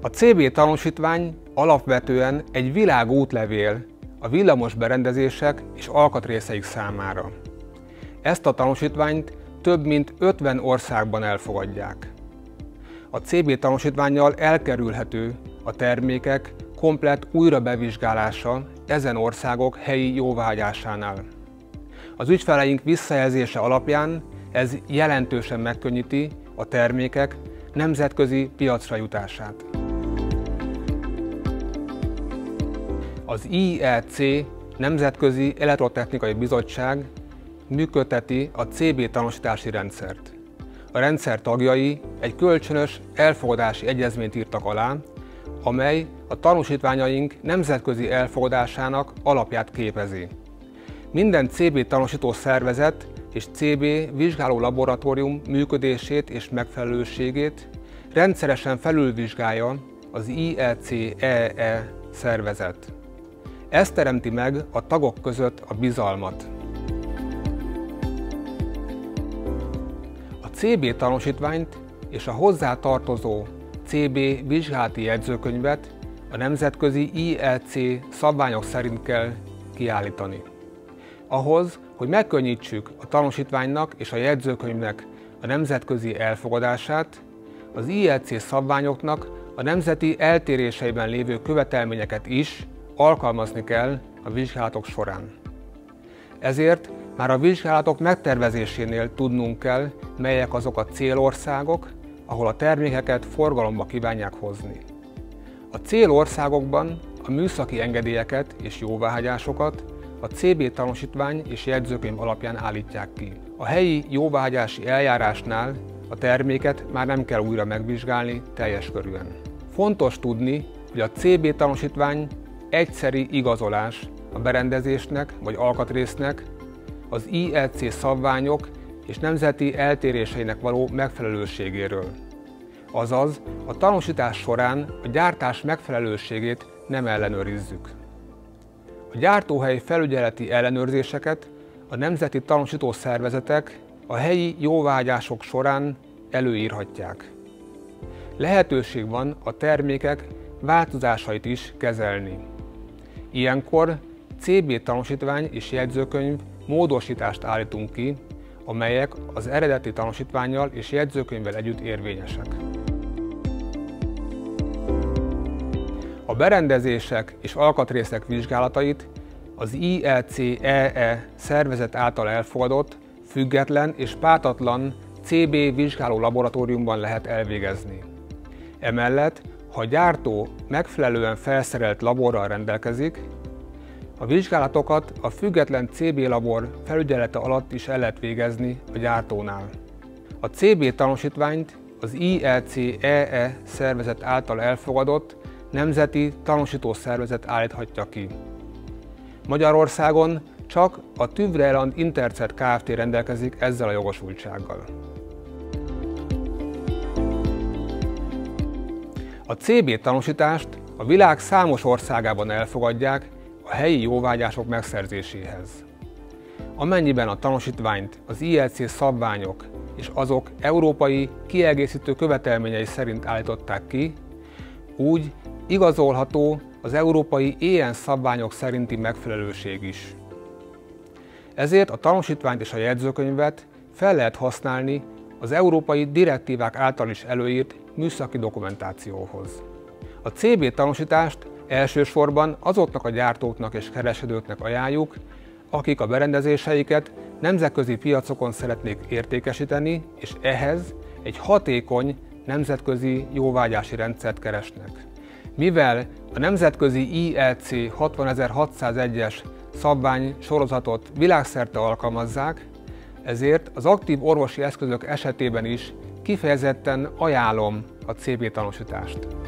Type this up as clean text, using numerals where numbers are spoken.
CB tanúsítvány alapvetően egy világútlevél a villamos berendezések és alkatrészeik számára. Ezt a tanúsítványt több mint 50 országban elfogadják. A CB tanúsítvánnyal elkerülhető a termékek komplett újrabevizsgálása ezen országok helyi jóváhagyásánál. Az ügyfeleink visszajelzése alapján ez jelentősen megkönnyíti a termékek nemzetközi piacra jutását. Az IEC Nemzetközi Elektrotechnikai Bizottság működteti a CB tanúsítási rendszert. A rendszer tagjai egy kölcsönös elfogadási egyezményt írtak alá, amely a tanúsítványaink nemzetközi elfogadásának alapját képezi. Minden CB tanúsító szervezet és CB vizsgáló laboratórium működését és megfelelőségét rendszeresen felülvizsgálja az IEC-EE szervezet. Ez teremti meg a tagok között a bizalmat. A CB tanúsítványt és a hozzá tartozó CB vizsgálati jegyzőkönyvet a nemzetközi IEC szabványok szerint kell kiállítani. Ahhoz, hogy megkönnyítsük a tanúsítványnak és a jegyzőkönyvnek a nemzetközi elfogadását, az IEC szabványoknak a nemzeti eltéréseiben lévő követelményeket is alkalmazni kell a vizsgálatok során. Ezért már a vizsgálatok megtervezésénél tudnunk kell, melyek azok a célországok, ahol a termékeket forgalomba kívánják hozni. A célországokban a műszaki engedélyeket és jóváhagyásokat a CB tanúsítvány és jegyzőkönyv alapján állítják ki. A helyi jóváhagyási eljárásnál a terméket már nem kell újra megvizsgálni teljes körűen. Fontos tudni, hogy a CB tanúsítvány egyszeri igazolás a berendezésnek vagy alkatrésznek az IEC szabványok és nemzeti eltéréseinek való megfelelőségéről. Azaz, a tanúsítás során a gyártás megfelelőségét nem ellenőrizzük. A gyártóhely felügyeleti ellenőrzéseket a nemzeti tanúsító szervezetek a helyi jóváhagyások során előírhatják. Lehetőség van a termékek változásait is kezelni. Ilyenkor CB tanúsítvány és jegyzőkönyv módosítást állítunk ki, amelyek az eredeti tanúsítvánnyal és jegyzőkönyvvel együtt érvényesek. A berendezések és alkatrészek vizsgálatait az IEC-EE szervezet által elfogadott, független és pártatlan CB vizsgáló laboratóriumban lehet elvégezni. Emellett, ha a gyártó megfelelően felszerelt laborral rendelkezik, a vizsgálatokat a független CB labor felügyelete alatt is el lehet végezni a gyártónál. A CB tanúsítványt az IEC-EE szervezet által elfogadott nemzeti tanúsító szervezet állíthatja ki. Magyarországon csak a Tüvre-Eland Intercert Kft. Rendelkezik ezzel a jogosultsággal. A CB tanúsítást a világ számos országában elfogadják a helyi jóváhagyások megszerzéséhez. Amennyiben a tanúsítványt az IEC szabványok és azok európai kiegészítő követelményei szerint állították ki, úgy igazolható az európai EN szabványok szerinti megfelelőség is. Ezért a tanúsítványt és a jegyzőkönyvet fel lehet használni az európai direktívák által is előírt műszaki dokumentációhoz. A CB tanúsítást elsősorban azoknak a gyártóknak és kereskedőknek ajánljuk, akik a berendezéseiket nemzetközi piacokon szeretnék értékesíteni, és ehhez egy hatékony nemzetközi jóváhagyási rendszert keresnek. Mivel a nemzetközi IEC 60601-es szabvány sorozatot világszerte alkalmazzák, ezért az aktív orvosi eszközök esetében is kifejezetten ajánlom a CB tanúsítást.